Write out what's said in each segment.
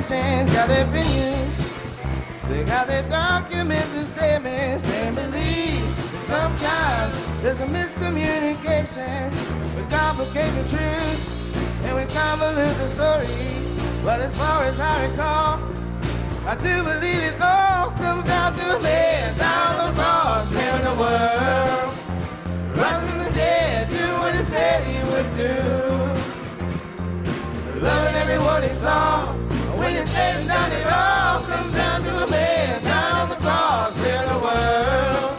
nations got their opinions. They got their documents and statements and believe that sometimes there's a miscommunication. We complicate the truth and we convolute the story. But as far as I recall, I do believe it all comes down to a man down the cross, saving the world, rising from the dead, doing what he said he would do, loving everyone he saw. When it's said and done, it all comes down to a man down the cross, saving the world.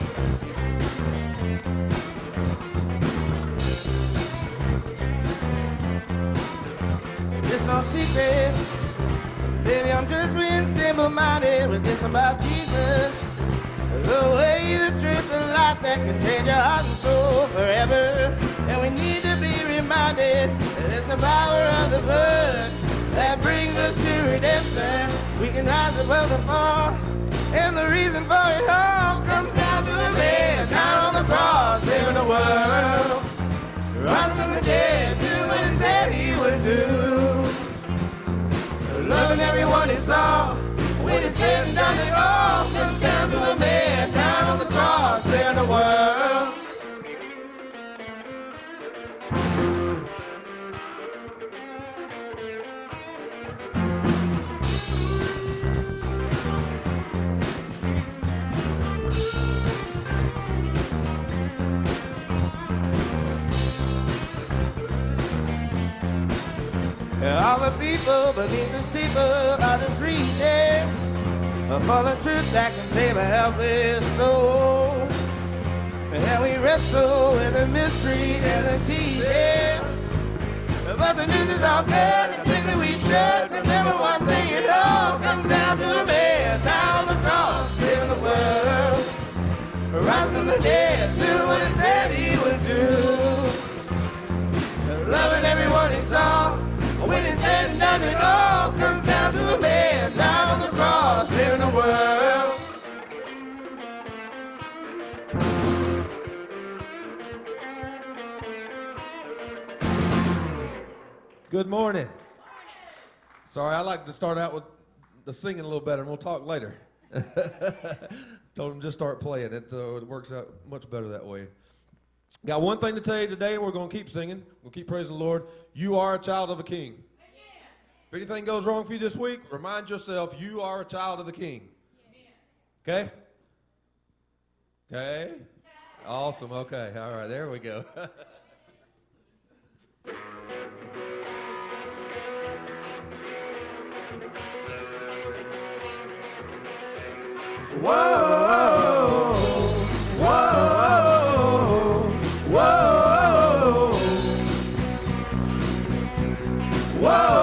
It's no secret, baby, I'm just being simple-minded with this about Jesus. The way, the truth, the light that can change your heart and soul forever. And we need to be reminded that it's the power of the blood that brings us to redemption. We can rise above the fall, and the reason for it all comes down to a man down on the cross, saving the world, rising from the dead, doing what he said he would do, loving everyone he saw. When it's said and done, it all comes down to a man down on the cross, saving the world. All the people beneath the steeple are just reaching for the truth that can save a helpless soul. And we wrestle with the mystery and the teaching, but the news is out there, and I think that we should remember one thing: it all comes down to a man down the cross, saving the world, rising from the dead, doing what he said he would do, loving everyone he saw. When it's said and done, it all comes down to a man down on the cross, saving the world. Good morning. Sorry, I like to start out with the singing a little better, and we'll talk later. Told him just start playing. It works out much better that way. Got one thing to tell you today, and we're going to keep singing. We'll keep praising the Lord. You are a child of a king. If anything goes wrong for you this week, remind yourself you are a child of the king. Okay? Okay? Awesome. Okay. All right. There we go. Whoa, whoa, whoa, whoa,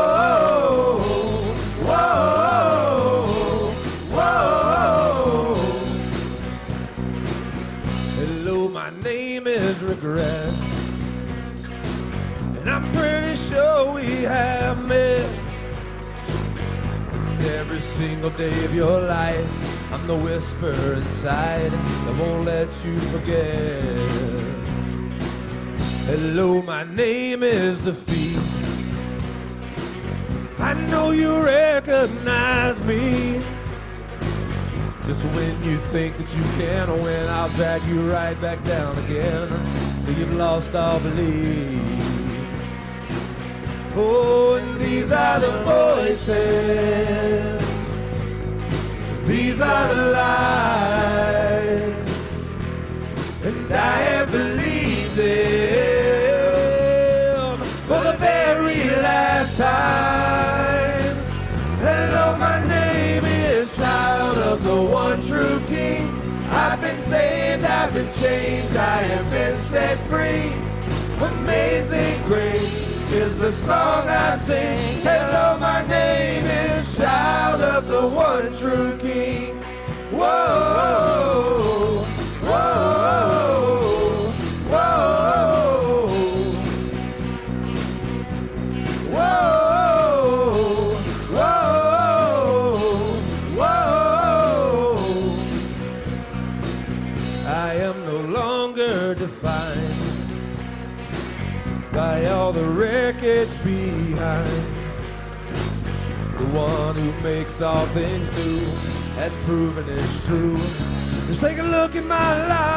whoa, whoa. Hello, my name is Regret, and I'm pretty sure we have met. Every single day of your life, I'm the whisper inside that won't let you forget. Hello, my name is Defeat. I know you recognize me. Just when you think that you can win, I'll drag you right back down again till you've lost all belief. Oh, and these are the voices, these are the lies, and I have believed them for the very last time. Hello, my name is Child of the One True King. I've been saved, I've been changed, I have been set free. Amazing grace is the song I sing. Hello, my name is Child of the One True King. Whoa, whoa, whoa, whoa, whoa, whoa. I am no longer defined by all the wreckage behind. The one who makes all things new, has proven it's true. Just take a look at my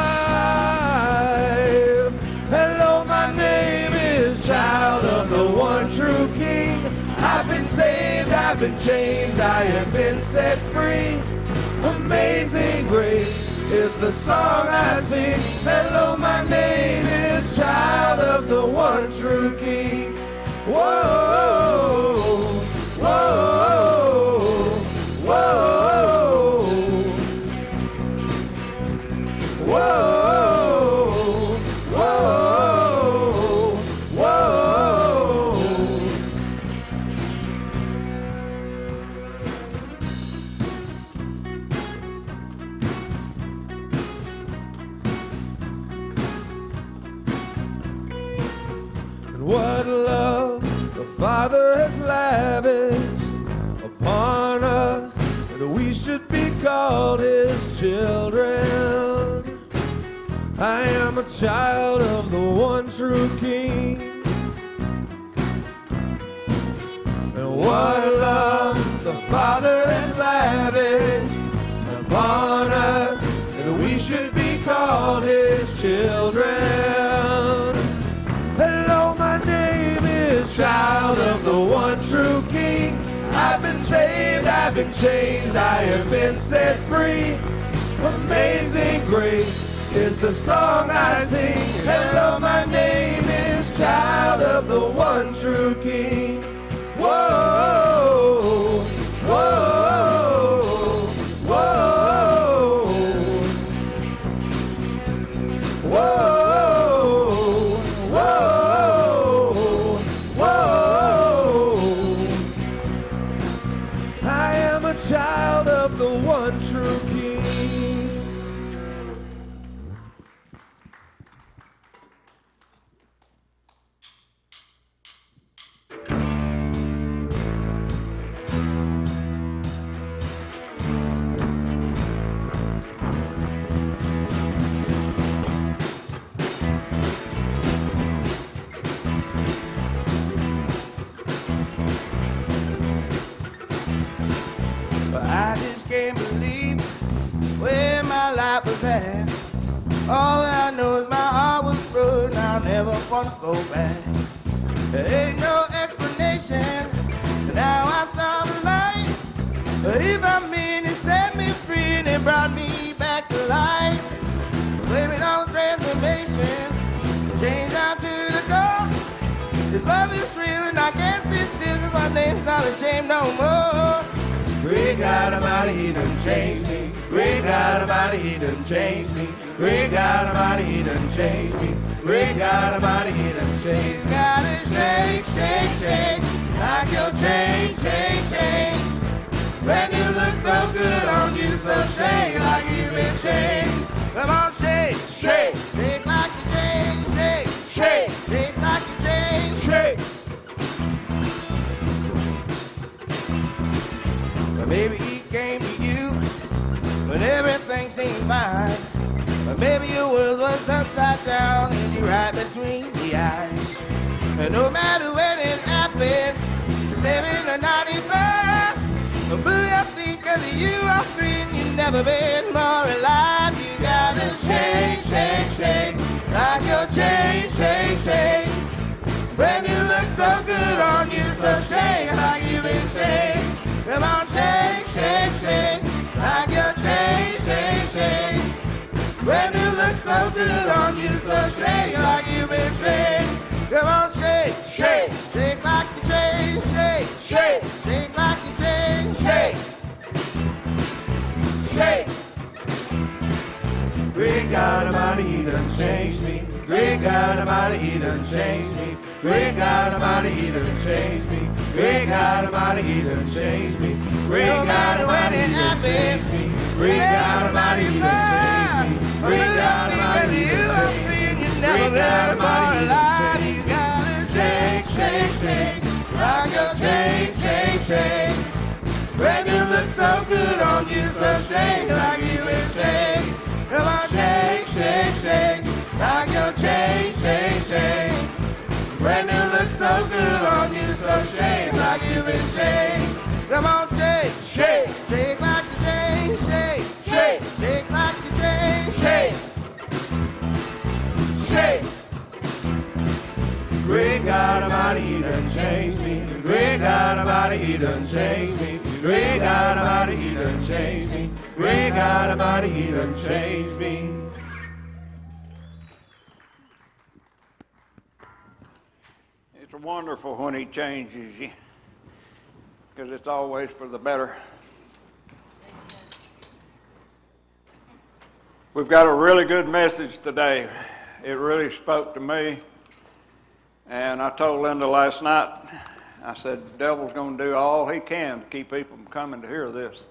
life. Hello, my name is Child of the One True King. I've been saved, I've been changed, I have been set free. Amazing grace is the song I sing. Hello, my name is Child of the One True King. Whoa, whoa, whoa, whoa, whoa, whoa. And what love the Father has lavished upon us, that we should be called His children. I am a child of the one true King. And what love the Father has lavished upon us, that we should be called His children. Hello, my name is Child of the One True King. I've been saved, I've been changed, I have been set free. Amazing grace is the song I sing. Hello, my name is Child of the One True King. Whoa, whoa, whoa, whoa. Child of the one true King. I just can't believe where my life was at. All that I know is my heart was broken, I'll never want to go back. There ain't no explanation, but now I saw the light. If I'm in, it set me free and it brought me back to life. Blaming on transformation, change down to the core. This love is real and I can't sit still, cause my name's not a shame no more. Great God Almighty, He done changed me. Great God Almighty, He done changed me. Great God Almighty, He done changed me. Great God Almighty, He done changed me. Gotta shake, shake, shake, like your change, change, change. Brand new look so good on you, so shake like you've been changed. Come on, shake, shake, shake like you changed, shake, shake, shake like you changed, shake. Maybe He came to you when everything seemed fine. But maybe your world was upside down and you right between the eyes. And no matter when it happened, it's 7 or 95. But move your feet, cause you are free and you've never been more alive. You gotta shake, shake, shake, like your change, change, change. Brand new look so good on you, so shake like you've been changed. Come on, shake, shake, shake, like your change, change, change. Brand new look so good on you, so shake like you've been changed. Come on, shake, shake, shake like you changed, shake, shake, shake like you changed, shake, shake. Great God Almighty, He done changed me. Great God Almighty, He done changed me. Great God Almighty, He done changed me. Great God Almighty, He done changed me. Great God Almighty, He done changed me. Great God Almighty, He done changed me. Great God Almighty, He done changed me. Great God Almighty, He done changed me. Shake, shake, shake, like your change, change, change. Brand new look so good on you, so shake like you been changed. Come on, shake, shake, shake, like your change, change, change. Brand new look so good on you, so shake like you've been changed. Come on. Almighty, He done changed me. The great God Almighty, He done changed me. The great God Almighty, He done changed me. The great God Almighty, He done changed me. It's wonderful when He changes you, because it's always for the better. We've got a really good message today. It really spoke to me. And I told Linda last night, I said, the devil's going to do all he can to keep people from coming to hear this.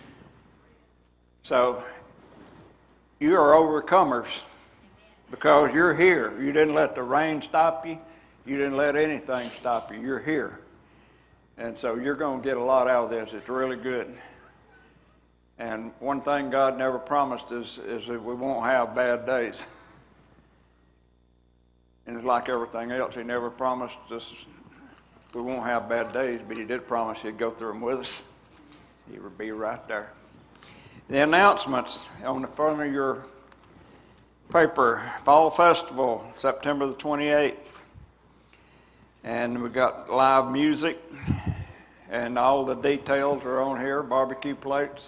So, you are overcomers because you're here. You didn't let the rain stop you. You didn't let anything stop you. You're here. And so you're going to get a lot out of this. It's really good. And one thing God never promised is that we won't have bad days. And it's like everything else. He never promised us we won't have bad days, but He did promise He'd go through them with us. He would be right there. The announcements on the front of your paper: Fall Festival, September the 28th. And we got live music, and all the details are on here, barbecue plates.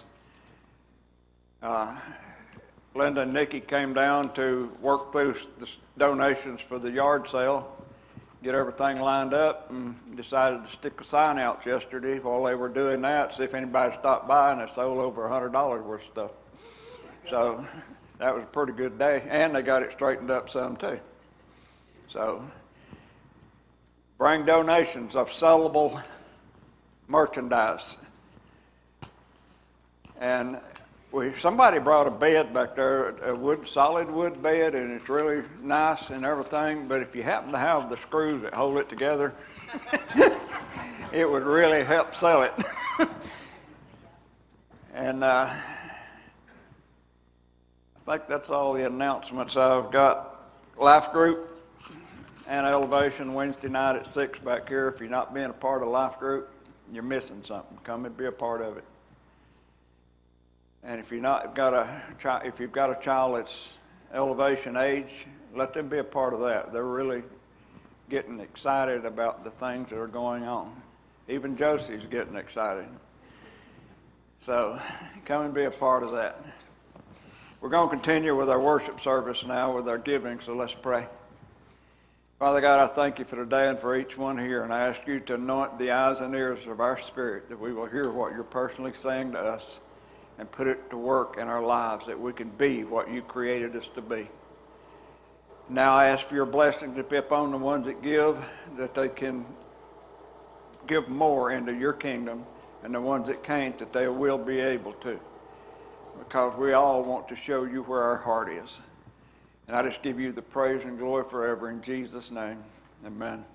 Linda and Nikki came down to work through the donations for the yard sale, get everything lined up, and decided to stick a sign out yesterday while they were doing that, see if anybody stopped by, and they sold over $100 worth of stuff. So that was a pretty good day, and they got it straightened up some too. So bring donations of sellable merchandise. And somebody brought a bed back there, a solid wood bed, and it's really nice and everything, but if you happen to have the screws that hold it together, it would really help sell it. And I think that's all the announcements I've got. Life group and Elevation Wednesday night at 6 back here. If you're not being a part of Life group, you're missing something. Come and be a part of it. And if you've got a child that's Elevation age, let them be a part of that. They're really getting excited about the things that are going on. Even Josie's getting excited. So come and be a part of that. We're going to continue with our worship service now with our giving, so let's pray. Father God, I thank You for today and for each one here, and I ask You to anoint the eyes and ears of our spirit, that we will hear what You're personally saying to us and put it to work in our lives, that we can be what You created us to be. Now I ask for Your blessing to be upon the ones that give, that they can give more into Your kingdom, and the ones that can't, that they will be able to, because we all want to show You where our heart is. And I just give You the praise and glory forever in Jesus' name. Amen.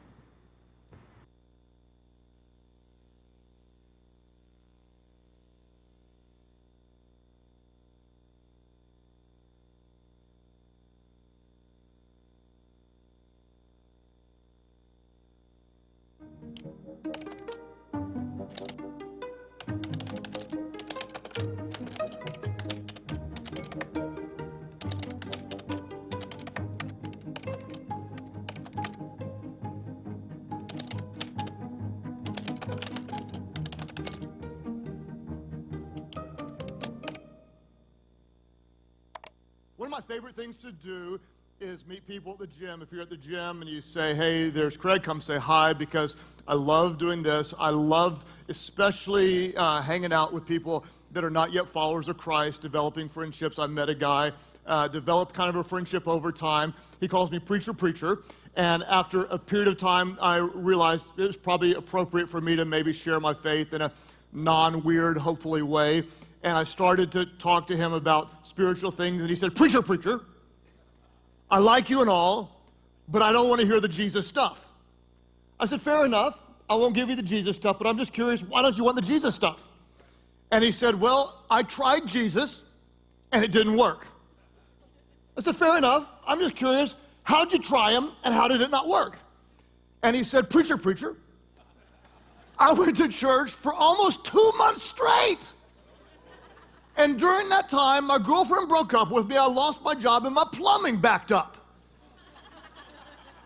One of my favorite things to do is meet people at the gym. If you're at the gym and you say, hey, there's Craig, come say hi, because I love doing this. I love especially hanging out with people that are not yet followers of Christ, developing friendships. I met a guy, developed kind of a friendship over time. He calls me Preacher. And after a period of time, I realized it was probably appropriate for me to maybe share my faith in a non-weird, hopefully, way. And I started to talk to him about spiritual things, and he said, Preacher, I like you and all, but I don't want to hear the Jesus stuff. I said, fair enough, I won't give you the Jesus stuff, but I'm just curious, why don't you want the Jesus stuff? And he said, well, I tried Jesus, and it didn't work. I said, fair enough, I'm just curious, how'd you try him, and how did it not work? And he said, Preacher, I went to church for almost 2 months straight. And during that time, my girlfriend broke up with me, I lost my job, and my plumbing backed up.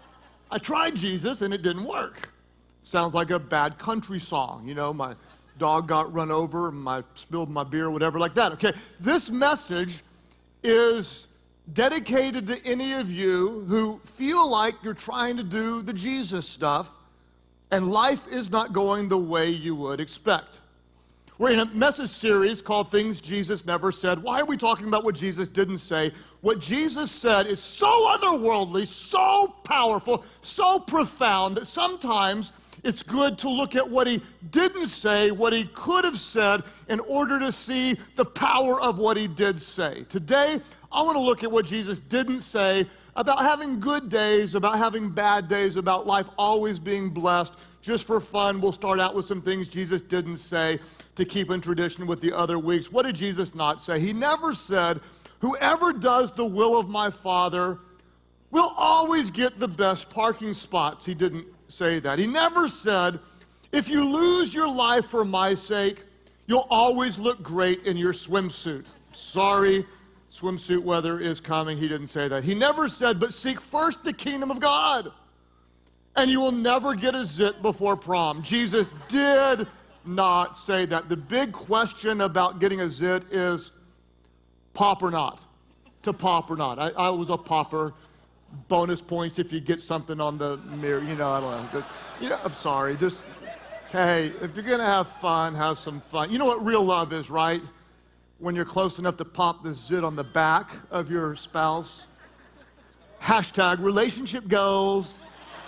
I tried Jesus and it didn't work. Sounds like a bad country song. You know, my dog got run over, spilled my beer, whatever like that. Okay, this message is dedicated to any of you who feel like you're trying to do the Jesus stuff and life is not going the way you would expect. We're in a message series called Things Jesus Never Said. Why are we talking about what Jesus didn't say? What Jesus said is so otherworldly, so powerful, so profound that sometimes it's good to look at what he didn't say, what he could have said, in order to see the power of what he did say. Today, I want to look at what Jesus didn't say about having good days, about having bad days, about life always being blessed. Just for fun, we'll start out with some things Jesus didn't say to keep in tradition with the other weeks. What did Jesus not say? He never said, whoever does the will of my Father will always get the best parking spots. He didn't say that. He never said, if you lose your life for my sake, you'll always look great in your swimsuit. Sorry, swimsuit weather is coming. He didn't say that. He never said, but seek first the kingdom of God, and you will never get a zit before prom. Jesus did not say that. The big question about getting a zit is pop or not. To pop or not. I was a popper. Bonus points if you get something on the mirror. You know, I don't know. You know, I'm sorry. Just, hey, if you're going to have fun, have some fun. You know what real love is, right? When you're close enough to pop the zit on the back of your spouse. Hashtag relationship goals.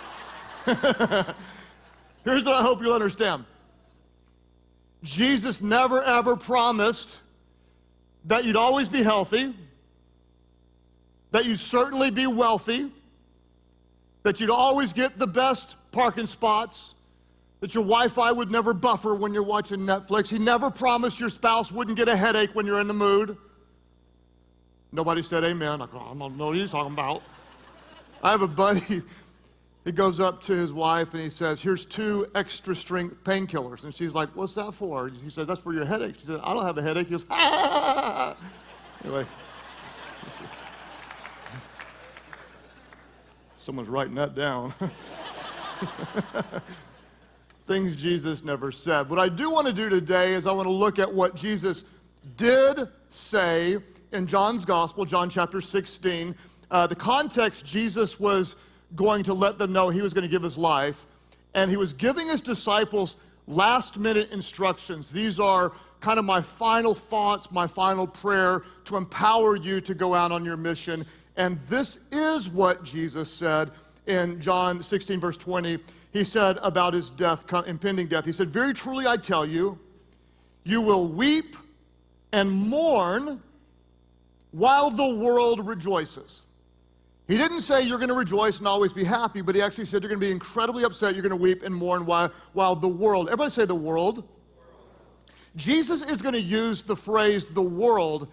Here's what I hope you'll understand. Jesus never ever promised that you'd always be healthy, that you'd certainly be wealthy, that you'd always get the best parking spots, that your Wi-Fi would never buffer when you're watching Netflix. He never promised your spouse wouldn't get a headache when you're in the mood. Nobody said amen. Like, oh, I don't know what he's talking about. I have a buddy. He goes up to his wife and he says, here's 2 extra strength painkillers. And she's like, what's that for? He says, that's for your headache. She said, I don't have a headache. He goes, ah! Anyway. Someone's writing that down. Things Jesus never said. What I do want to do today is I want to look at what Jesus did say in John's Gospel, John chapter 16. The context, Jesus was going to let them know he was going to give his life, and he was giving his disciples last-minute instructions. These are kind of my final thoughts, my final prayer to empower you to go out on your mission. And this is what Jesus said in John 16, verse 20. He said about his death, impending death. He said, very truly I tell you, you will weep and mourn while the world rejoices. He didn't say you're going to rejoice and always be happy, but he actually said you're going to be incredibly upset, you're going to weep and mourn while the world, everybody say the world. Jesus is going to use the phrase the world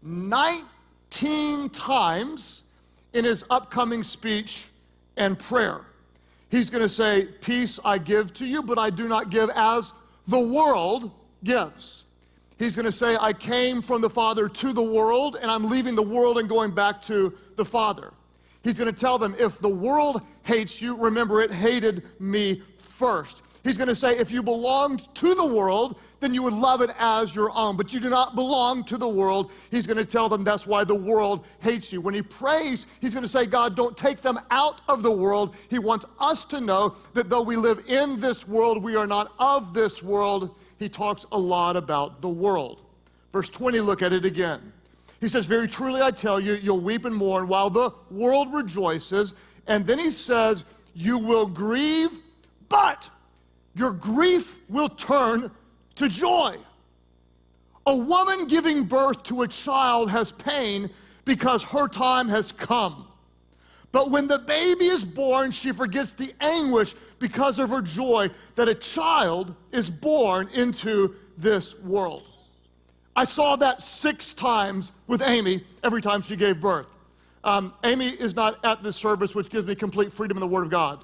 19 times in his upcoming speech and prayer. He's going to say, peace I give to you, but I do not give as the world gives. He's going to say, I came from the Father to the world, and I'm leaving the world and going back to the Father. He's going to tell them, if the world hates you, remember it hated me first. He's going to say, if you belonged to the world, then you would love it as your own. But you do not belong to the world. He's going to tell them that's why the world hates you. When he prays, he's going to say, God, don't take them out of the world. He wants us to know that though we live in this world, we are not of this world. He talks a lot about the world. Verse 20, look at it again. He says, very truly I tell you, you'll weep and mourn while the world rejoices. And then he says, you will grieve, but your grief will turn to joy. A woman giving birth to a child has pain because her time has come. But when the baby is born, she forgets the anguish because of her joy that a child is born into this world. I saw that 6 times with Amy every time she gave birth. Amy is not at this service, which gives me complete freedom in the Word of God.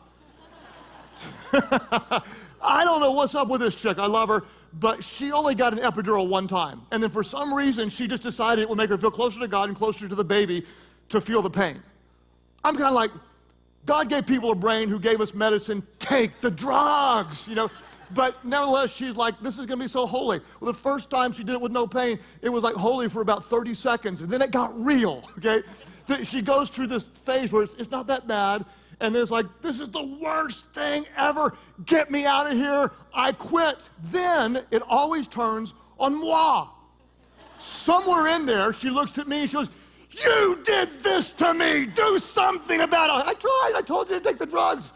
I don't know what's up with this chick. I love her. But she only got an epidural 1 time. And then for some reason, she just decided it would make her feel closer to God and closer to the baby to feel the pain. I'm kind of like, God gave people a brain who gave us medicine. Take the drugs, you know. But nevertheless, she's like, this is going to be so holy. Well, the first time she did it with no pain, it was like holy for about 30 seconds. And then it got real, okay? She goes through this phase where it's not that bad. And then it's like, this is the worst thing ever. Get me out of here. I quit. Then it always turns on moi. Somewhere in there, she looks at me and she goes, you did this to me. Do something about it. I tried. I told you to take the drugs.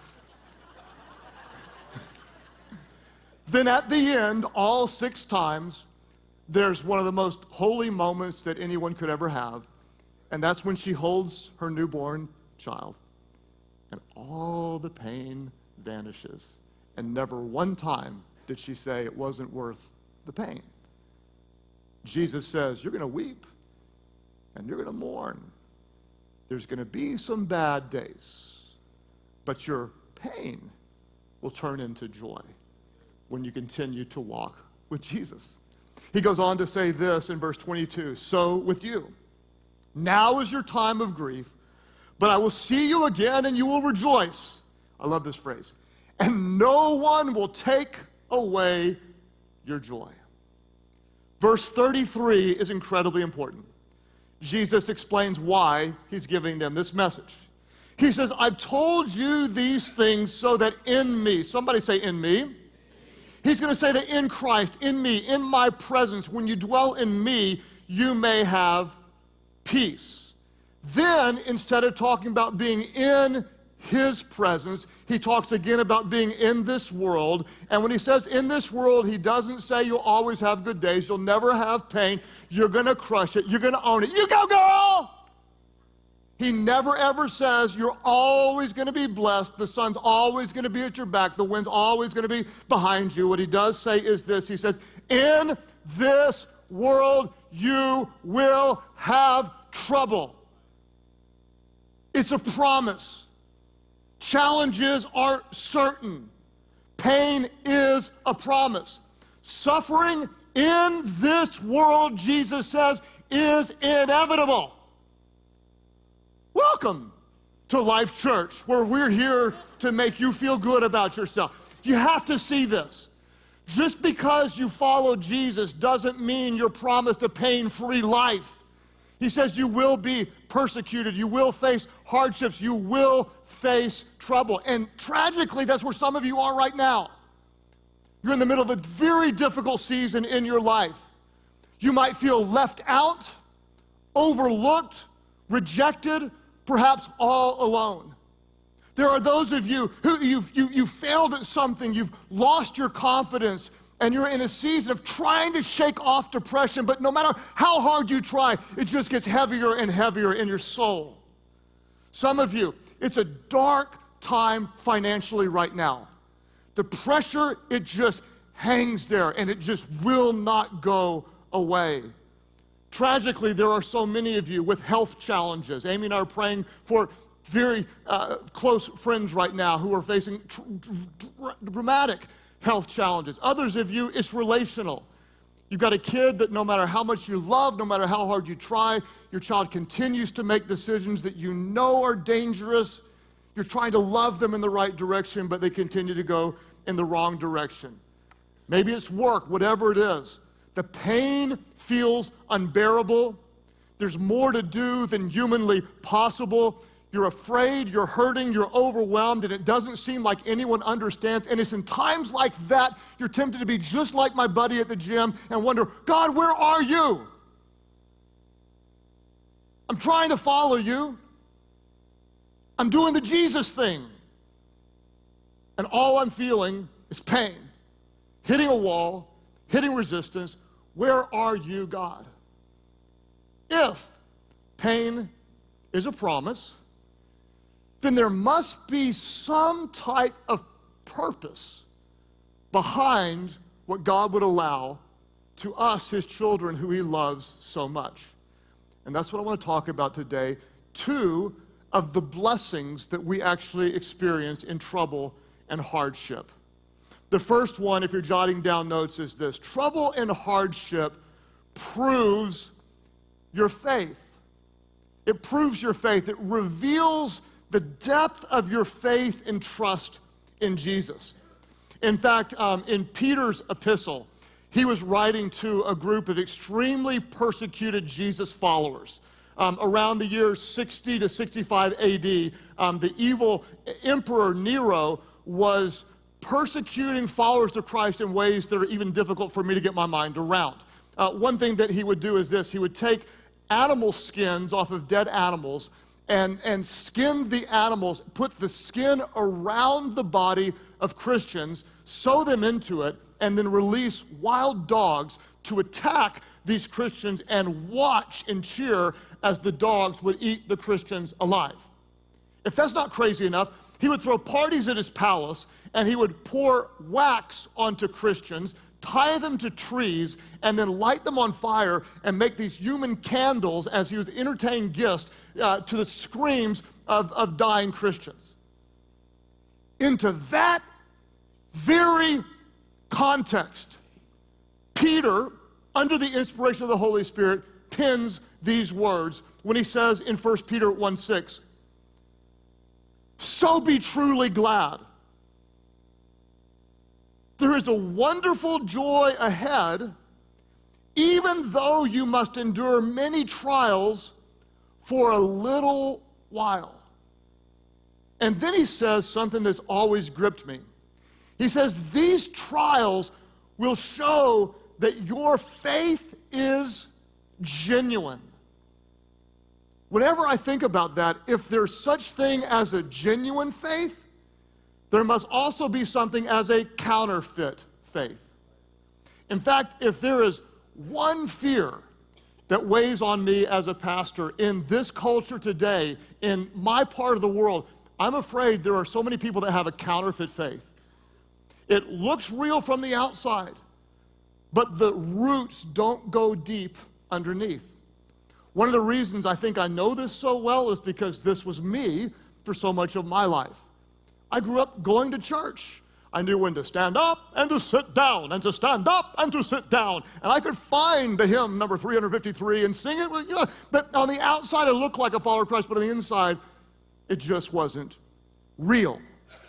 Then at the end, all 6 times, there's one of the most holy moments that anyone could ever have. And that's when she holds her newborn child. And all the pain vanishes. And never one time did she say it wasn't worth the pain. Jesus says, you're going to weep and you're going to mourn. There's going to be some bad days, but your pain will turn into joy when you continue to walk with Jesus. He goes on to say this in verse 22, so with you, now is your time of grief, but I will see you again and you will rejoice. I love this phrase. And no one will take away your joy. Verse 33 is incredibly important. Jesus explains why he's giving them this message. He says, I've told you these things so that in me, somebody say in me. He's going to say that in Christ, in me, in my presence, when you dwell in me, you may have peace. Then, instead of talking about being in his presence, he talks again about being in this world. And when he says in this world, he doesn't say you'll always have good days, you'll never have pain, you're going to crush it, you're going to own it. You go, girl! He never ever says you're always going to be blessed, the sun's always going to be at your back, the wind's always going to be behind you. What he does say is this, he says, in this world you will have trouble. It's a promise. Challenges are certain. Pain is a promise. Suffering in this world, Jesus says, is inevitable. Welcome to Life Church, where we're here to make you feel good about yourself. You have to see this. Just because you follow Jesus doesn't mean you're promised a pain-free life. He says you will be persecuted, you will face hardships, you will face trouble. And tragically, that's where some of you are right now. You're in the middle of a very difficult season in your life. You might feel left out, overlooked, rejected, perhaps all alone. There are those of you who you've failed at something, you've lost your confidence, and you're in a season of trying to shake off depression, but no matter how hard you try, it just gets heavier and heavier in your soul. Some of you, it's a dark time financially right now. The pressure, it just hangs there, and it just will not go away. Tragically, there are so many of you with health challenges. Amy and I are praying for very close friends right now who are facing dramatic health challenges. Others of you, it's relational. You've got a kid that no matter how much you love, no matter how hard you try, your child continues to make decisions that you know are dangerous. You're trying to love them in the right direction, but they continue to go in the wrong direction. Maybe it's work, whatever it is. The pain feels unbearable. There's more to do than humanly possible. You're afraid, you're hurting, you're overwhelmed, and it doesn't seem like anyone understands. And it's in times like that, you're tempted to be just like my buddy at the gym and wonder, God, where are you? I'm trying to follow you. I'm doing the Jesus thing. And all I'm feeling is pain, hitting a wall, hitting resistance. Where are you, God? If pain is a promise, then there must be some type of purpose behind what God would allow to us, his children, who he loves so much. And that's what I want to talk about today. 2 of the blessings that we actually experience in trouble and hardship. The first one, if you're jotting down notes, is this. Trouble and hardship proves your faith. It proves your faith. It reveals the depth of your faith and trust in Jesus. In fact, in Peter's epistle, he was writing to a group of extremely persecuted Jesus followers. Around the year 60 to 65 AD, the evil Emperor Nero was persecuting followers of Christ in ways that are even difficult for me to get my mind around. One thing that he would do is this. He would take animal skins off of dead animals and skin the animals, put the skin around the body of Christians, sew them into it, and then release wild dogs to attack these Christians and watch and cheer as the dogs would eat the Christians alive. If that's not crazy enough, he would throw parties at his palace, and he would pour wax onto Christians, tie them to trees, and then light them on fire and make these human candles as he was entertaining guests to the screams of dying Christians. Into that very context, Peter, under the inspiration of the Holy Spirit, pens these words when he says in 1 Peter 1:6, "So be truly glad. There is a wonderful joy ahead, even though you must endure many trials for a little while." And then he says something that's always gripped me. He says, these trials will show that your faith is genuine. Whenever I think about that, if there's such thing as a genuine faith, there must also be something as a counterfeit faith. In fact, if there is one fear that weighs on me as a pastor in this culture today, in my part of the world, I'm afraid there are so many people that have a counterfeit faith. It looks real from the outside, but the roots don't go deep underneath. One of the reasons I think I know this so well is because this was me for so much of my life. I grew up going to church. I knew when to stand up and to sit down, and to stand up and to sit down. And I could find the hymn number 353 and sing it. But on the outside, it looked like a follower of Christ, but on the inside, it just wasn't real.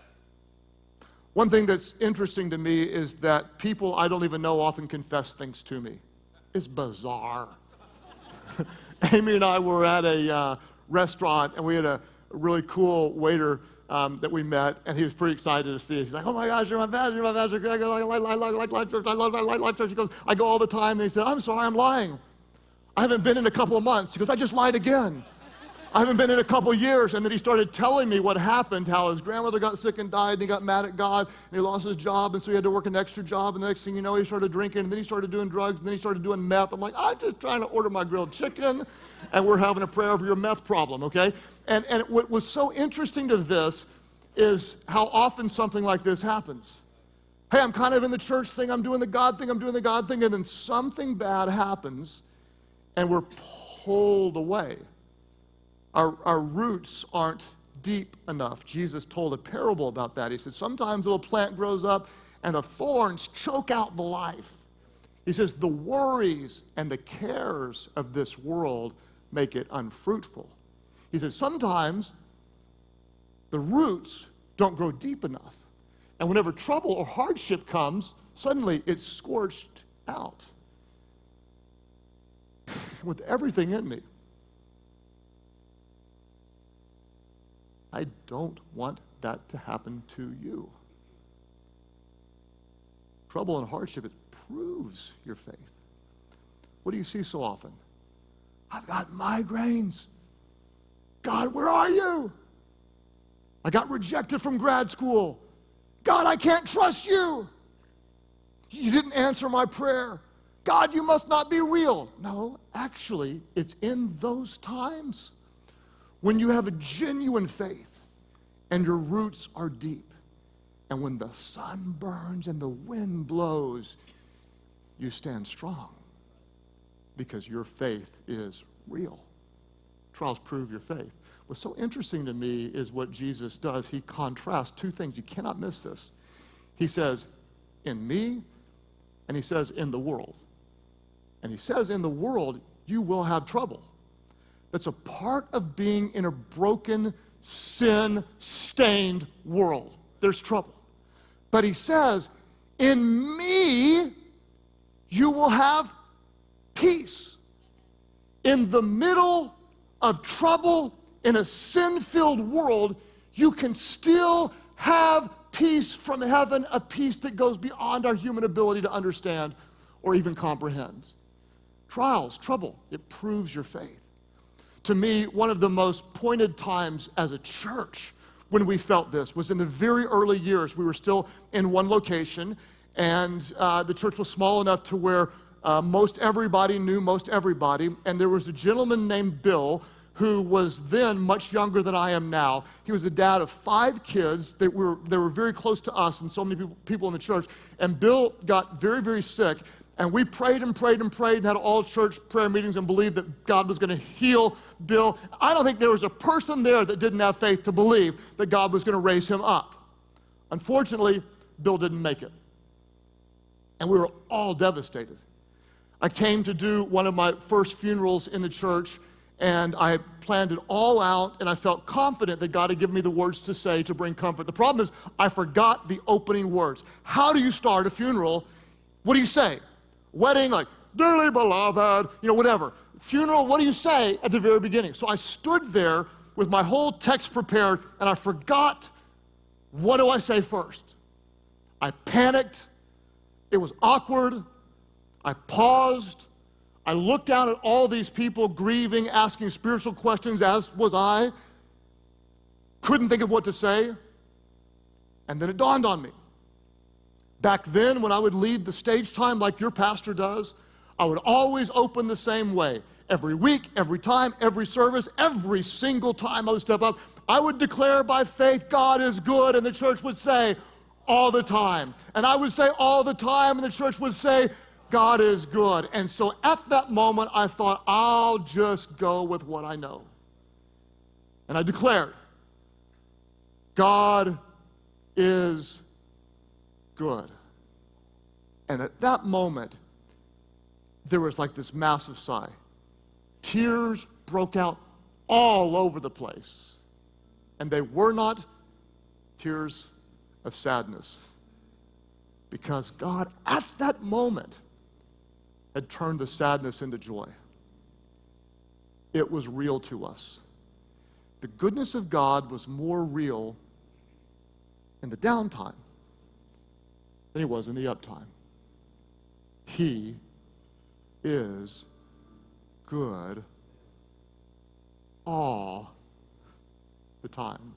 One thing that's interesting to me is that people I don't even know often confess things to me. It's bizarre. Amy and I were at a restaurant, and we had a really cool waiter that we met, and he was pretty excited to see us. He's like, "Oh my gosh, you're my pastor, you're my pastor. I like Life Church, I love Life Church." He goes, "I go all the time." And he said, "I'm sorry, I'm lying. I haven't been in a couple of months." He goes, "I just lied again. I haven't been in a couple of years." And then he started telling me what happened, how his grandmother got sick and died, and he got mad at God, and he lost his job, and so he had to work an extra job, and the next thing you know, he started drinking, and then he started doing drugs, and then he started doing meth. I'm like, "I'm just trying to order my grilled chicken, and we're having a prayer over your meth problem," okay? And what was so interesting to this is how often something like this happens. Hey, I'm kind of in the church thing, I'm doing the God thing, and then something bad happens, and we're pulled away. Our roots aren't deep enough. Jesus told a parable about that. He said, sometimes a little plant grows up, and the thorns choke out the life. He says, the worries and the cares of this world make it unfruitful. He says, sometimes the roots don't grow deep enough. And whenever trouble or hardship comes, suddenly it's scorched out. With everything in me, I don't want that to happen to you. Trouble and hardship, it proves your faith. What do you see so often? I've got migraines. God, where are you? I got rejected from grad school. God, I can't trust you. You didn't answer my prayer. God, you must not be real. No, actually, it's in those times when you have a genuine faith and your roots are deep, and when the sun burns and the wind blows, you stand strong because your faith is real. Trials prove your faith. What's so interesting to me is what Jesus does. He contrasts two things. You cannot miss this. He says, in me, and he says, in the world. And he says, in the world, you will have trouble. That's a part of being in a broken sin-stained world. There's trouble. But he says, in me, you will have peace. In the middle of trouble, in a sin-filled world, you can still have peace from heaven, a peace that goes beyond our human ability to understand or even comprehend. Trials, trouble, it proves your faith. To me, one of the most pointed times as a church when we felt this was in the very early years. We were still in one location, and the church was small enough to where most everybody knew most everybody, and there was a gentleman named Bill who was then much younger than I am now. He was the dad of 5 kids. They were very close to us and so many people in the church, and Bill got very, very sick. And we prayed and prayed and prayed and had all church prayer meetings and believed that God was going to heal Bill. I don't think there was a person there that didn't have faith to believe that God was going to raise him up. Unfortunately, Bill didn't make it. And we were all devastated. I came to do one of my first funerals in the church, and I planned it all out, and I felt confident that God had given me the words to say to bring comfort. The problem is I forgot the opening words. How do you start a funeral? What do you say? Wedding, like, dearly beloved, whatever. Funeral, what do you say at the very beginning? So I stood there with my whole text prepared, and I forgot, what do I say first? I panicked. It was awkward. I paused. I looked down at all these people grieving, asking spiritual questions, as was I. Couldn't think of what to say. And then it dawned on me. Back then, when I would lead the stage time like your pastor does, I would always open the same way. Every week, every time, every service, every single time I would step up, I would declare by faith, God is good, and the church would say, all the time. And I would say all the time, and the church would say, God is good. And so at that moment, I thought, I'll just go with what I know. And I declared, God is good. And at that moment, there was like this massive sigh. Tears broke out all over the place. And they were not tears of sadness, because God, at that moment, had turned the sadness into joy. It was real to us. The goodness of God was more real in the downtime than he was in the uptime. He is good all the time.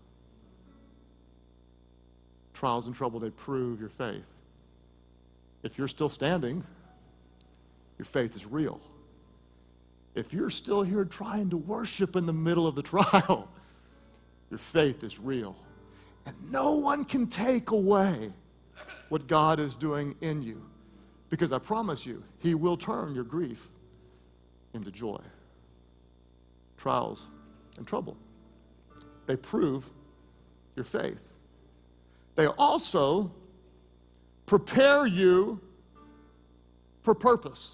Trials and trouble, they prove your faith. If you're still standing, your faith is real. If you're still here trying to worship in the middle of the trial, your faith is real. And no one can take away what God is doing in you, because I promise you, he will turn your grief into joy. Trials and trouble, they prove your faith. They also prepare you for purpose.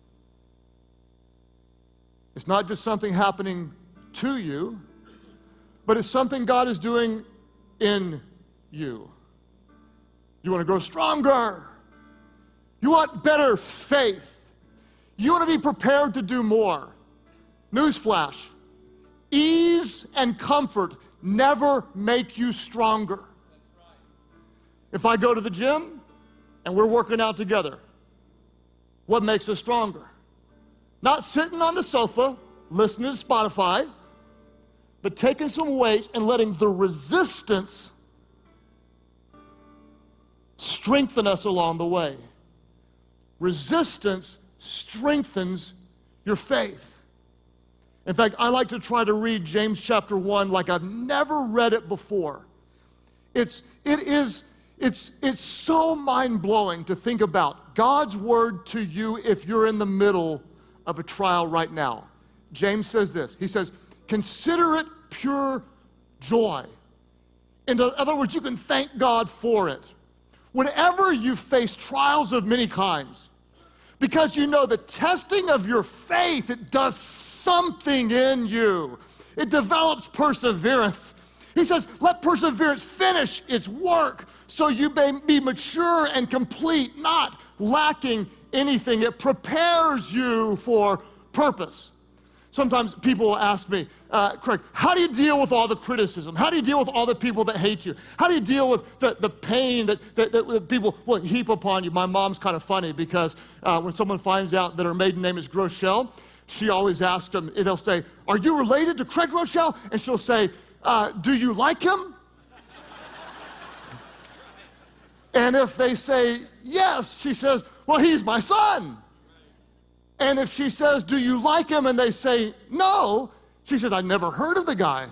It's not just something happening to you, but it's something God is doing in you. You want to grow stronger. You want better faith. You want to be prepared to do more. Newsflash, ease and comfort never make you stronger. If I go to the gym and we're working out together, what makes us stronger? Not sitting on the sofa, listening to Spotify, but taking some weights and letting the resistance strengthen us along the way. Resistance strengthens your faith. In fact, I like to try to read James chapter 1 like I've never read it before. It's so mind-blowing to think about God's word to you if you're in the middle of a trial right now. James says this. He says, consider it pure joy. In other words, you can thank God for it. Whenever you face trials of many kinds, because you know the testing of your faith, it does something in you. It develops perseverance. He says, let perseverance finish its work so you may be mature and complete, not lacking anything. It prepares you for purpose. Sometimes people will ask me, Craig, how do you deal with all the criticism? How do you deal with all the people that hate you? How do you deal with the pain that people will heap upon you? My mom's kind of funny because when someone finds out that her maiden name is Groeschel, she always asks them, they'll say, are you related to Craig Groeschel? And she'll say, do you like him? And if they say yes, she says, well, he's my son. And if she says, do you like him? And they say no, she says, I never heard of the guy.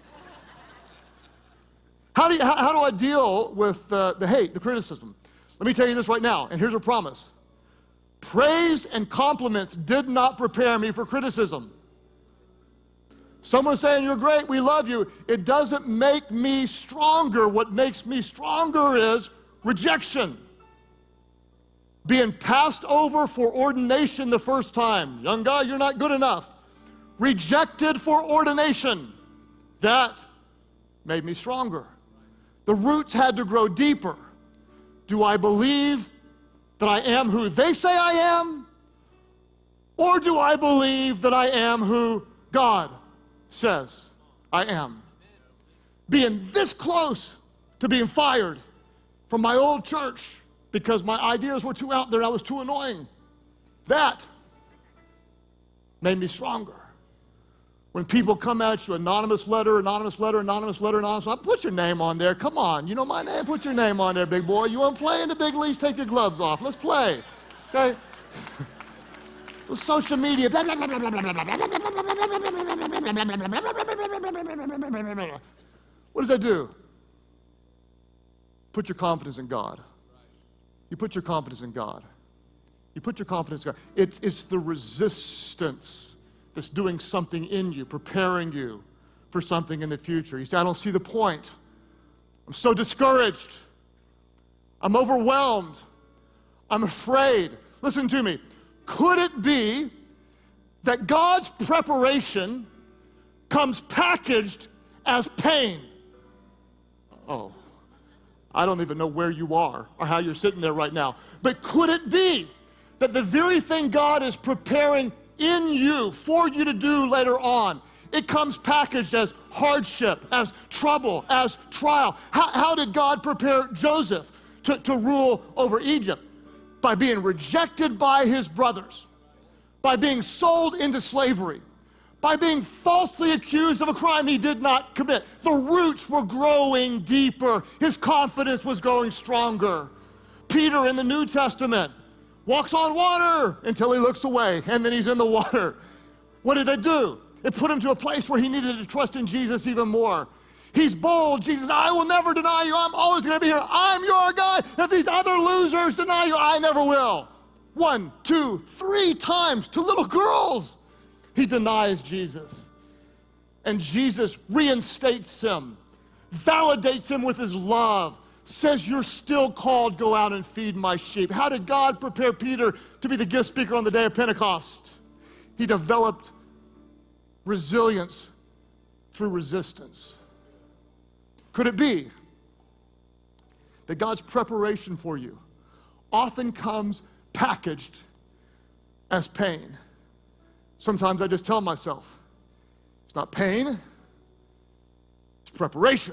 How do I deal with the hate, the criticism? Let me tell you this right now, and here's a promise. Praise and compliments did not prepare me for criticism. Someone saying, you're great, we love you, it doesn't make me stronger. What makes me stronger is rejection. Being passed over for ordination the first time. Young guy, you're not good enough. Rejected for ordination. That made me stronger. The roots had to grow deeper. Do I believe that I am who they say I am? Or do I believe that I am who God says I am? Being this close to being fired from my old church because my ideas were too out there, I was too annoying. That made me stronger. When people come at you, anonymous letter, put your name on there. Come on, you know my name, put your name on there, big boy. You want to play in the big leagues, take your gloves off. Let's play, okay? Social media. What does that do? Put your confidence in God. You put your confidence in God. You put your confidence in God. It's the resistance that's doing something in you, preparing you for something in the future. You say, I don't see the point. I'm so discouraged. I'm overwhelmed. I'm afraid. Listen to me. Could it be that God's preparation comes packaged as pain? Oh, I don't even know where you are or how you're sitting there right now. But could it be that the very thing God is preparing in you for you to do later on, it comes packaged as hardship, as trouble, as trial? How did God prepare Joseph to rule over Egypt? By being rejected by his brothers, by being sold into slavery, by being falsely accused of a crime he did not commit. The roots were growing deeper. His confidence was growing stronger. Peter in the New Testament walks on water until he looks away, and then he's in the water. What did it do? It put him to a place where he needed to trust in Jesus even more. He's bold. Jesus, I will never deny you. I'm always going to be here. I'm your guy. If these other losers deny you, I never will. 1, 2, 3 times to little girls. He denies Jesus. And Jesus reinstates him, validates him with his love, says, you're still called, go out and feed my sheep. How did God prepare Peter to be the guest speaker on the day of Pentecost? He developed resilience through resistance. Could it be that God's preparation for you often comes packaged as pain? Sometimes I just tell myself, it's not pain, it's preparation.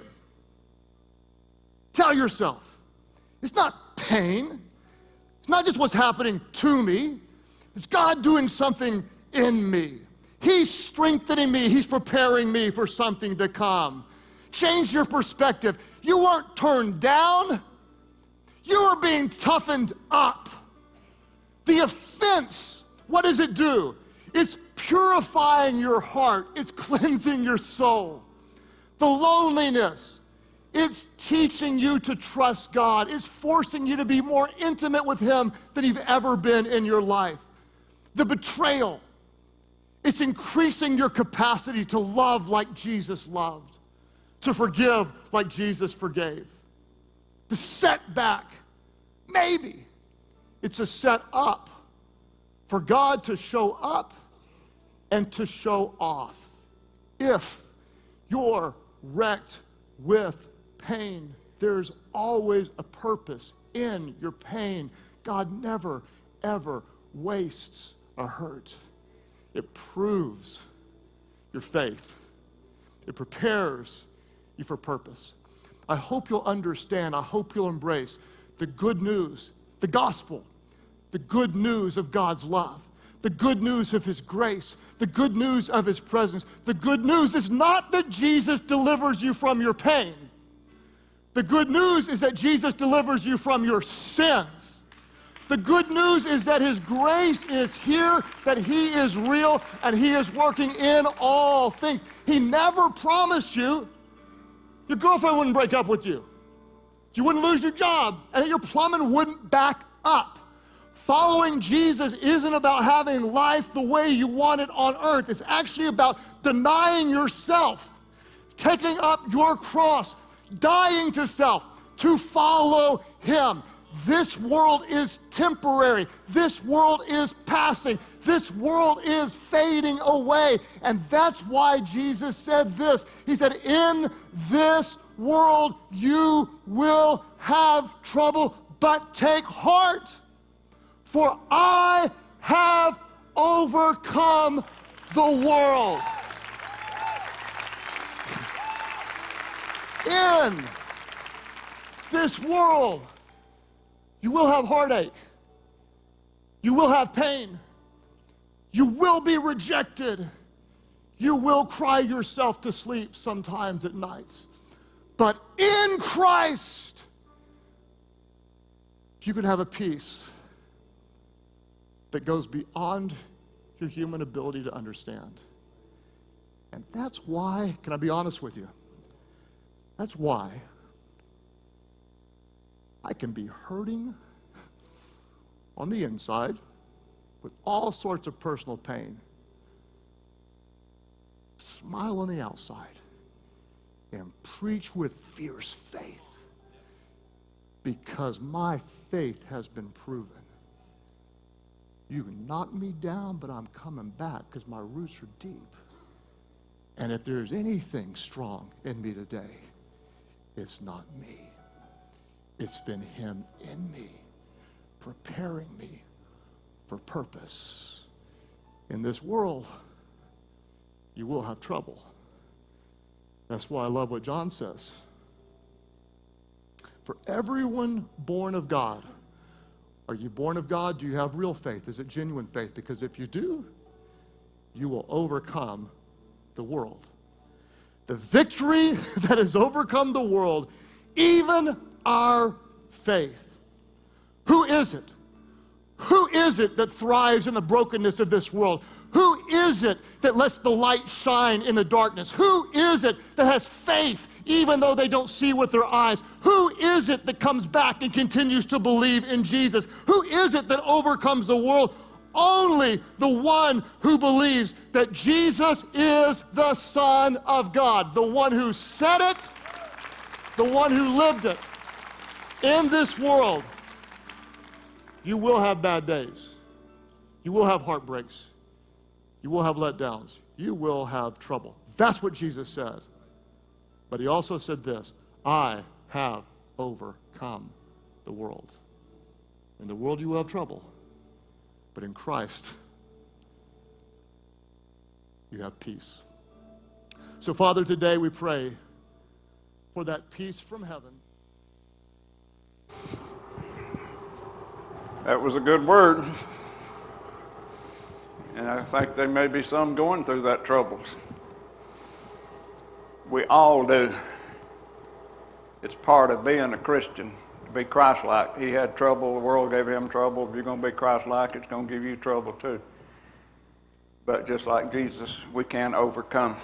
Tell yourself, it's not pain. It's not just what's happening to me. It's God doing something in me. He's strengthening me. He's preparing me for something to come. Change your perspective. You weren't turned down. You are being toughened up. The offense, what does it do? It's purifying your heart. It's cleansing your soul. The loneliness, it's teaching you to trust God. It's forcing you to be more intimate with Him than you've ever been in your life. The betrayal, it's increasing your capacity to love like Jesus loved, to forgive like Jesus forgave. The setback, maybe it's a set up for God to show up and to show off. If you're wrecked with pain. There's always a purpose in your pain. God never, ever wastes a hurt. It proves your faith. It prepares you for purpose. I hope you'll understand, I hope you'll embrace the good news, the gospel, the good news of God's love, the good news of His grace, the good news of His presence. The good news is not that Jesus delivers you from your pain. The good news is that Jesus delivers you from your sins. The good news is that His grace is here, that He is real, and He is working in all things. He never promised you your girlfriend wouldn't break up with you, you wouldn't lose your job, and that your plumbing wouldn't back up. Following Jesus isn't about having life the way you want it on earth. It's actually about denying yourself, taking up your cross, dying to self, to follow Him. This world is temporary. This world is passing. This world is fading away. And that's why Jesus said this. He said, in this world you will have trouble, but take heart, for I have overcome the world. In this world, you will have heartache. You will have pain. You will be rejected. You will cry yourself to sleep sometimes at nights. But in Christ, you can have a peace that goes beyond your human ability to understand. And that's why, can I be honest with you? That's why I can be hurting on the inside with all sorts of personal pain, smile on the outside, and preach with fierce faith, because my faith has been proven. You can knock me down, but I'm coming back because my roots are deep. And if there's anything strong in me today, it's not me. It's been Him in me, preparing me for purpose. In this world, you will have trouble. That's why I love what John says. For everyone born of God, are you born of God? Do you have real faith? Is it genuine faith? Because if you do, you will overcome the world. The victory that has overcome the world, even our faith. Who is it? Who is it that thrives in the brokenness of this world? Who is it that lets the light shine in the darkness? Who is it that has faith even though they don't see with their eyes? Who is it that comes back and continues to believe in Jesus? Who is it that overcomes the world? Only the one who believes that Jesus is the Son of God, the one who said it, the one who lived it. In this world, you will have bad days. You will have heartbreaks. You will have letdowns. You will have trouble. That's what Jesus said. But He also said this, I have overcome the world. In the world you will have trouble, but in Christ, you have peace. So, Father, today we pray for that peace from heaven. That was a good word. And I think there may be some going through that troubles. We all do. It's part of being a Christian, to be Christ-like. He had trouble, the world gave him trouble. If you're going to be Christ-like, it's going to give you trouble too. But just like Jesus, we can overcome.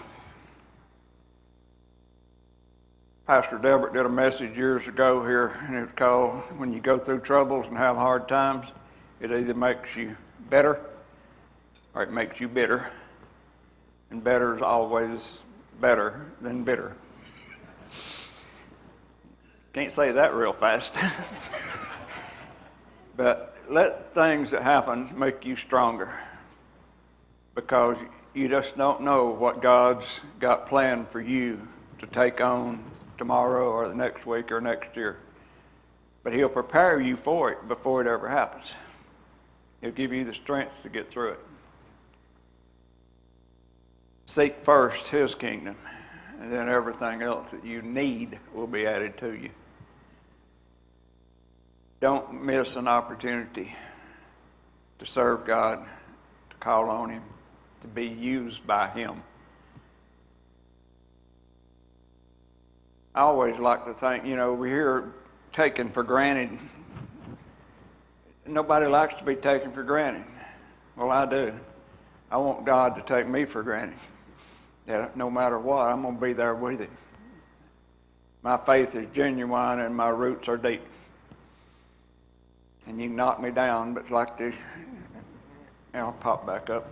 Pastor Delbert did a message years ago here, and it was called, when you go through troubles and have hard times, it either makes you better or it makes you bitter. And better is always better than bitter. Can't say that real fast. But let things that happen make you stronger, because you just don't know what God's got planned for you to take on tomorrow or the next week or next year. But He'll prepare you for it before it ever happens. He'll give you the strength to get through it. Seek first His kingdom, and then everything else that you need will be added to you. Don't miss an opportunity to serve God, to call on Him, to be used by Him. I always like to think, we hear taken for granted. Nobody likes to be taken for granted. Well, I do. I want God to take me for granted. That no matter what, I'm going to be there with Him. My faith is genuine and my roots are deep. And you can knock me down, but like this, I'll pop back up.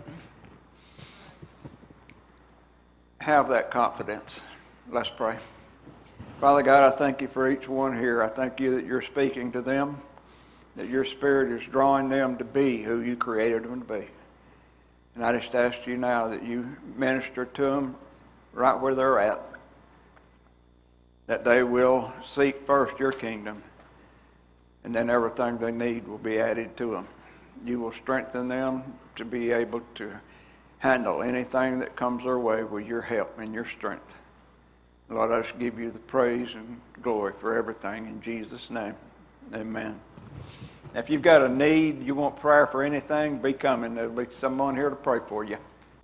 Have that confidence. Let's pray. Father God, I thank You for each one here. I thank You that You're speaking to them, that Your Spirit is drawing them to be who You created them to be. And I just ask You now that You minister to them right where they're at, that they will seek first Your kingdom, and then everything they need will be added to them. You will strengthen them to be able to handle anything that comes their way with Your help and Your strength. Lord, I just give You the praise and glory for everything in Jesus' name. Amen. If you've got a need, you want prayer for anything, be coming. There'll be someone here to pray for you.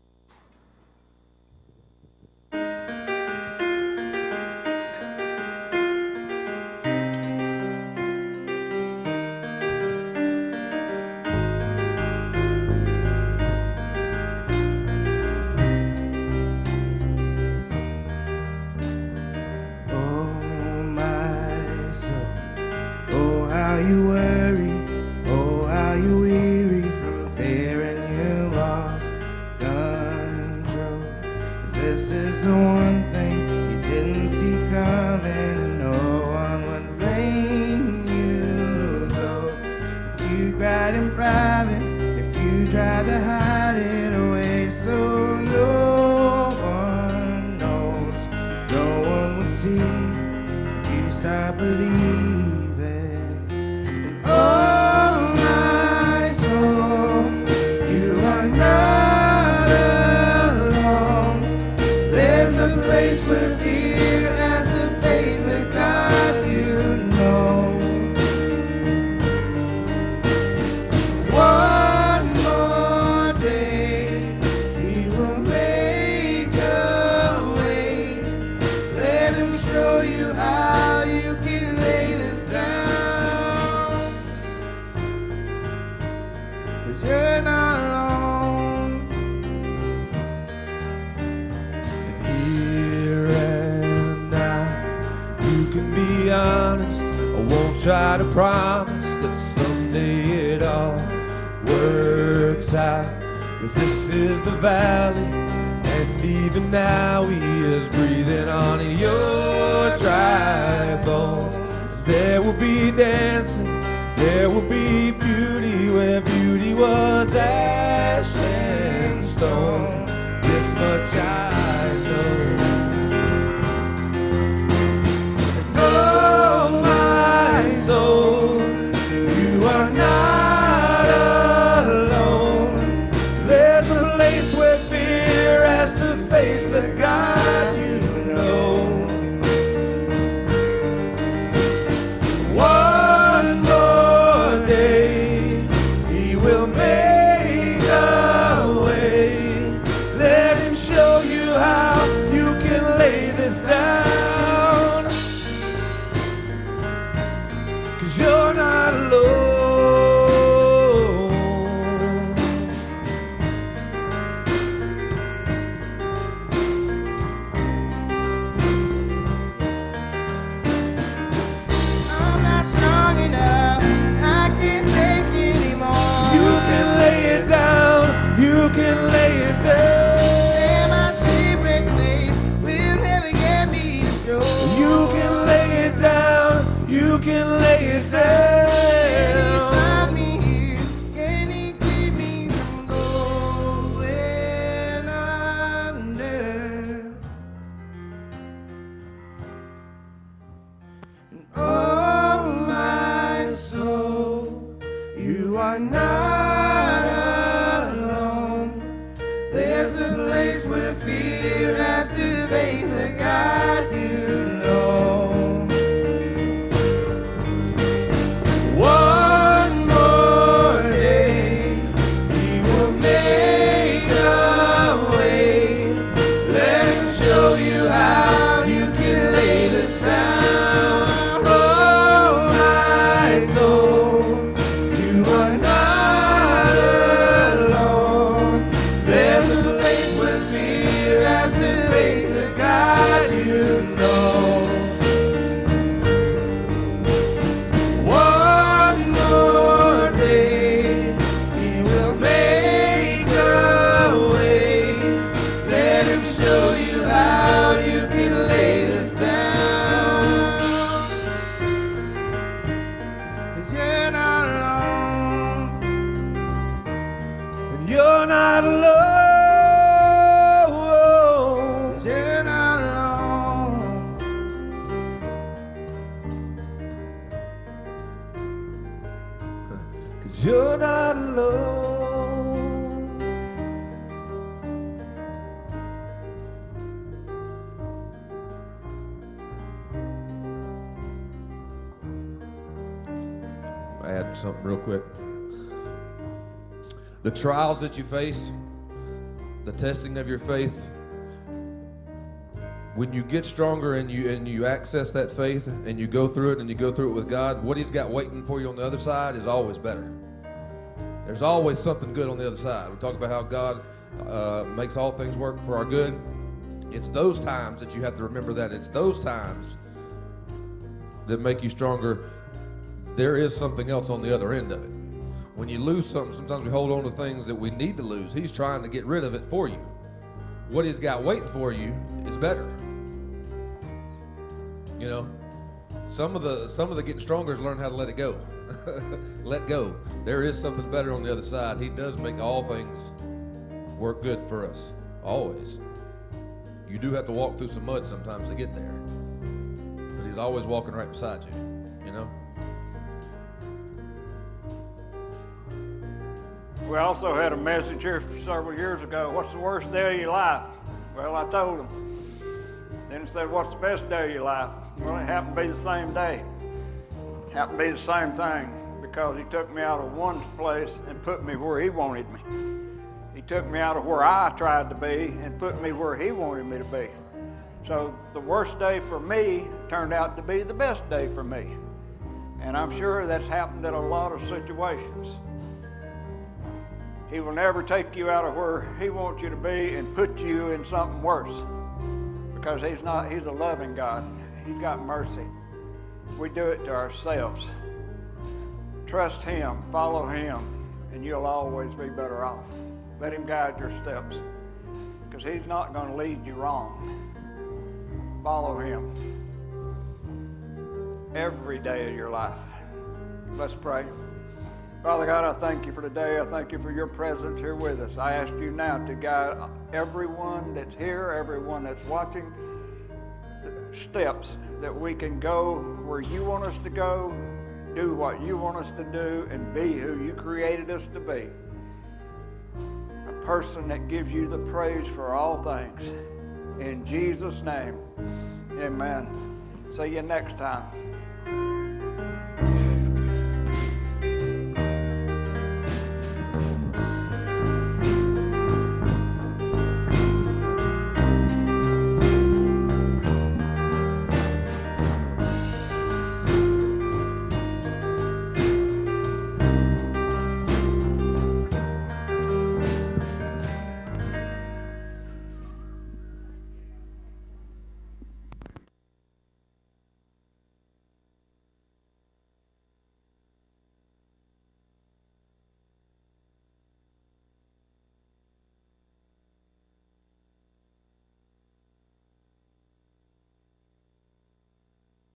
Try to promise that someday it all works out, 'cause this is the valley, and even now He is breathing on your dry bones. There will be dancing, there will be beauty where beauty was ash and stone. This much I know. Soul, you are not alone. There's a place where fear has to face the God you know. One more day, He will make not alone. There's a place where fear has to face the God you know. One more day, He will make a way. Let Him show you how you can lay this down. Oh, my soul, you are not alone. There's a place where fear has to face the God you know. One more day, He will make a way. Let Him show you how you can lay this down. 'Cause you're not alone. And you're not alone. 'Cause you're not alone. 'Cause you're not alone. Add something real quick. The trials that you face, the testing of your faith, when you get stronger and you access that faith and you go through it and you go through it with God, what He's got waiting for you on the other side is always better. There's always something good on the other side. We talk about how God makes all things work for our good. It's those times that you have to remember that. It's those times that make you stronger. There is something else on the other end of it. When you lose something, sometimes we hold on to things that we need to lose. He's trying to get rid of it for you. What He's got waiting for you is better. You know, some of the getting stronger is learn how to let it go. Let go. There is something better on the other side. He does make all things work good for us, always. You do have to walk through some mud sometimes to get there, but He's always walking right beside you, you know. We also had a message here several years ago. What's the worst day of your life? Well, I told them. Then it said, what's the best day of your life? Well, it happened to be the same day. It happened to be the same thing because He took me out of one place and put me where He wanted me. He took me out of where I tried to be and put me where He wanted me to be. So the worst day for me turned out to be the best day for me. And I'm sure that's happened in a lot of situations. He will never take you out of where He wants you to be and put you in something worse. Because He's a loving God. He's got mercy. We do it to ourselves. Trust Him, follow Him, and you'll always be better off. Let Him guide your steps. Because He's not going to lead you wrong. Follow Him every day of your life. Let's pray. Father God, I thank You for today. I thank You for Your presence here with us. I ask You now to guide everyone that's here, everyone that's watching, steps that we can go where You want us to go, do what You want us to do, and be who You created us to be. A person that gives You the praise for all things. In Jesus' name, amen. See you next time.